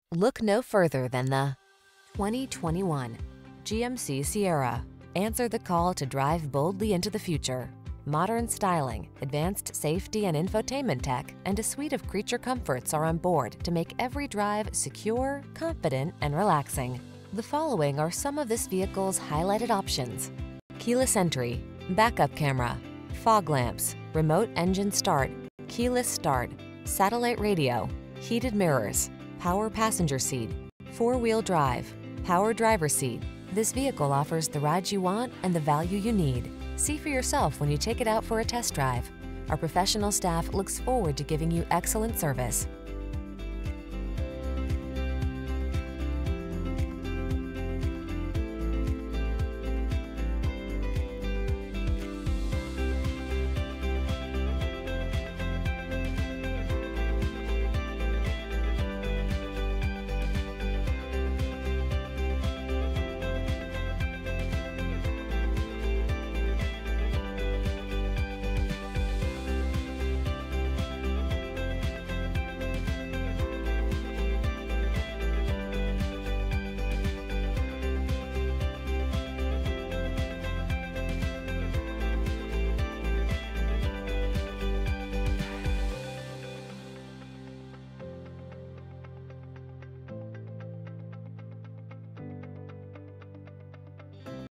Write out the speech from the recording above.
Look no further than the 2021 GMC Sierra. Answer the call to drive boldly into the future. Modern styling, advanced safety and infotainment tech, and a suite of creature comforts are on board to make every drive secure, confident, and relaxing. The following are some of this vehicle's highlighted options: keyless entry, backup camera, fog lamps, remote engine start, keyless start, satellite radio, heated mirrors, power passenger seat, four-wheel drive, power driver seat. This vehicle offers the ride you want and the value you need. See for yourself when you take it out for a test drive. Our professional staff looks forward to giving you excellent service.